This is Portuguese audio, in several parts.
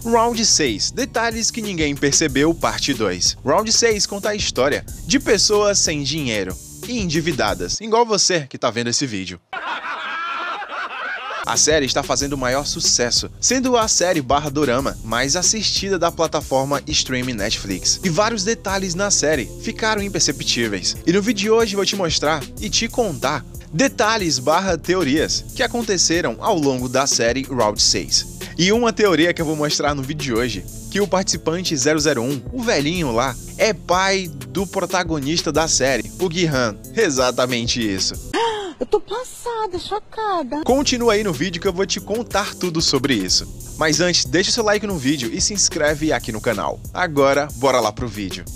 Round 6. Detalhes que ninguém percebeu, parte 2. Round 6 conta a história de pessoas sem dinheiro e endividadas, igual você que tá vendo esse vídeo. A série está fazendo o maior sucesso, sendo a série /dorama mais assistida da plataforma streaming Netflix. E vários detalhes na série ficaram imperceptíveis. E no vídeo de hoje vou te mostrar e te contar detalhes /teorias que aconteceram ao longo da série Round 6. E uma teoria que eu vou mostrar no vídeo de hoje, que o participante 001, o velhinho lá, é pai do protagonista da série, o Gi-han. Exatamente isso. Eu tô passada, chocada. Continua aí no vídeo que eu vou te contar tudo sobre isso. Mas antes, deixa o seu like no vídeo e se inscreve aqui no canal. Agora, bora lá pro vídeo.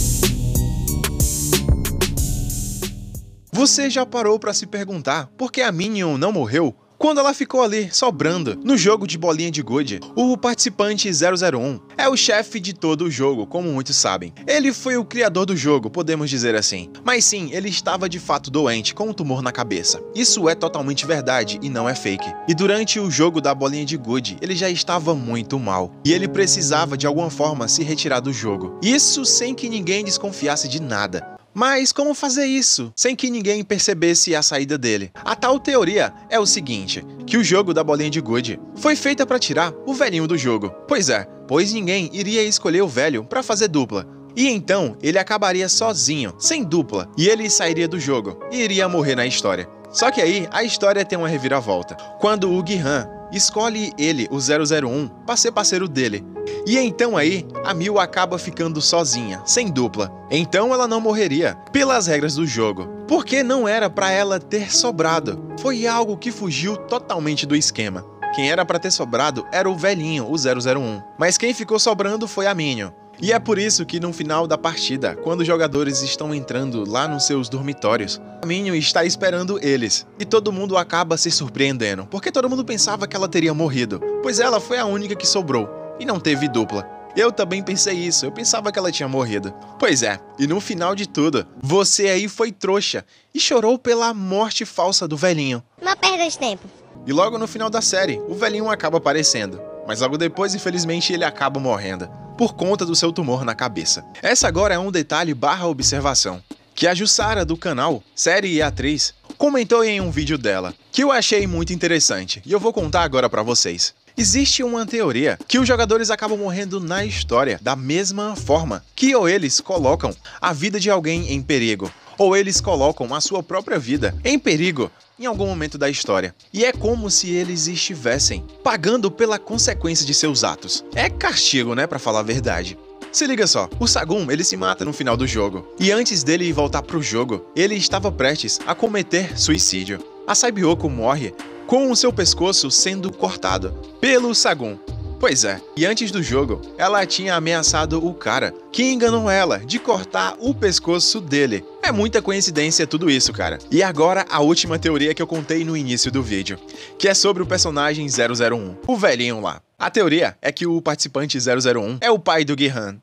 Você já parou pra se perguntar por que a Minion não morreu? Quando ela ficou ali, sobrando, no jogo de bolinha de gude, o participante 001 é o chefe de todo o jogo, como muitos sabem. Ele foi o criador do jogo, podemos dizer assim. Mas sim, ele estava de fato doente, com um tumor na cabeça. Isso é totalmente verdade e não é fake. E durante o jogo da bolinha de gude, ele já estava muito mal. E ele precisava de alguma forma se retirar do jogo. Isso sem que ninguém desconfiasse de nada. Mas como fazer isso sem que ninguém percebesse a saída dele? A tal teoria é o seguinte, que o jogo da bolinha de gude foi feita para tirar o velhinho do jogo. Pois ninguém iria escolher o velho para fazer dupla. E então ele acabaria sozinho, sem dupla, e ele sairia do jogo e iria morrer na história. Só que aí a história tem uma reviravolta, quando o Gi-han escolhe ele, o 001, para ser parceiro dele. E então aí, a Mil acaba ficando sozinha, sem dupla. Então ela não morreria, pelas regras do jogo, porque não era pra ela ter sobrado. Foi algo que fugiu totalmente do esquema. Quem era pra ter sobrado era o velhinho, o 001. Mas quem ficou sobrando foi a Minion. E é por isso que no final da partida, quando os jogadores estão entrando lá nos seus dormitórios, a Minion está esperando eles. E todo mundo acaba se surpreendendo, porque todo mundo pensava que ela teria morrido, pois ela foi a única que sobrou e não teve dupla. Eu também pensei isso, eu pensava que ela tinha morrido. Pois é, e no final de tudo, você aí foi trouxa e chorou pela morte falsa do velhinho. Uma perda de tempo. E logo no final da série, o velhinho acaba aparecendo, mas logo depois, infelizmente, ele acaba morrendo por conta do seu tumor na cabeça. Essa agora é um detalhe /observação, que a Jussara do canal Série e Atriz comentou em um vídeo dela, que eu achei muito interessante, e eu vou contar agora pra vocês. Existe uma teoria que os jogadores acabam morrendo na história da mesma forma que ou eles colocam a vida de alguém em perigo, ou eles colocam a sua própria vida em perigo em algum momento da história. E é como se eles estivessem pagando pela consequência de seus atos. É castigo, né, pra falar a verdade. Se liga só, o Sagun, ele se mata no final do jogo. E antes dele voltar pro jogo, ele estava prestes a cometer suicídio. A Saibiyoko morre com o seu pescoço sendo cortado pelo Sagun. Pois é, e antes do jogo, ela tinha ameaçado o cara que enganou ela de cortar o pescoço dele. É muita coincidência tudo isso, cara. E agora a última teoria que eu contei no início do vídeo, que é sobre o personagem 001, o velhinho lá. A teoria é que o participante 001 é o pai do Gi-han.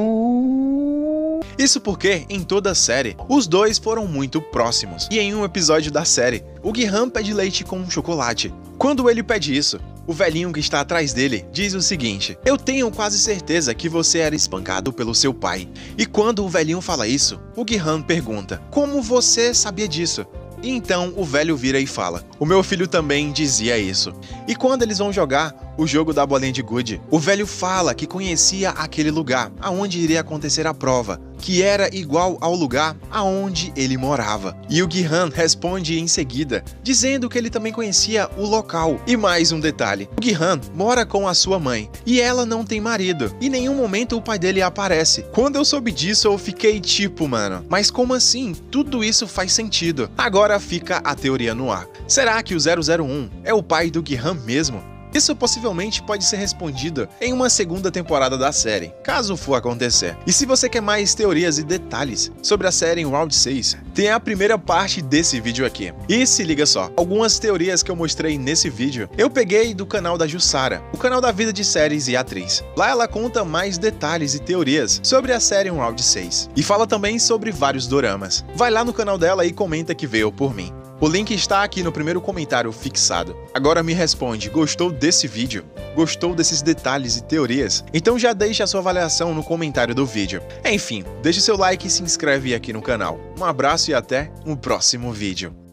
Isso porque, em toda a série, os dois foram muito próximos. E em um episódio da série, o Gi-han pede leite com chocolate. Quando ele pede isso, o velhinho que está atrás dele diz o seguinte: eu tenho quase certeza que você era espancado pelo seu pai. E quando o velhinho fala isso, o Gi-han pergunta: como você sabia disso? E então o velho vira e fala: o meu filho também dizia isso. E quando eles vão jogar o jogo da bolinha de gude, o velho fala que conhecia aquele lugar aonde iria acontecer a prova, que era igual ao lugar aonde ele morava. E o Gi-han responde em seguida, dizendo que ele também conhecia o local. E mais um detalhe, o Gi-han mora com a sua mãe, e ela não tem marido. E em nenhum momento o pai dele aparece. Quando eu soube disso, eu fiquei tipo, mano, mas como assim? Tudo isso faz sentido. Agora fica a teoria no ar. Será que o 001 é o pai do Gi-han mesmo? Isso possivelmente pode ser respondido em uma segunda temporada da série, caso for acontecer. E se você quer mais teorias e detalhes sobre a série em Round 6, tem a primeira parte desse vídeo aqui. E se liga só, algumas teorias que eu mostrei nesse vídeo, eu peguei do canal da Jussara, o canal da vida de séries e atriz. Lá ela conta mais detalhes e teorias sobre a série em Round 6. E fala também sobre vários doramas. Vai lá no canal dela e comenta que veio por mim. O link está aqui no primeiro comentário fixado. Agora me responde, gostou desse vídeo? Gostou desses detalhes e teorias? Então já deixe a sua avaliação no comentário do vídeo. Enfim, deixe seu like e se inscreve aqui no canal. Um abraço e até o próximo vídeo.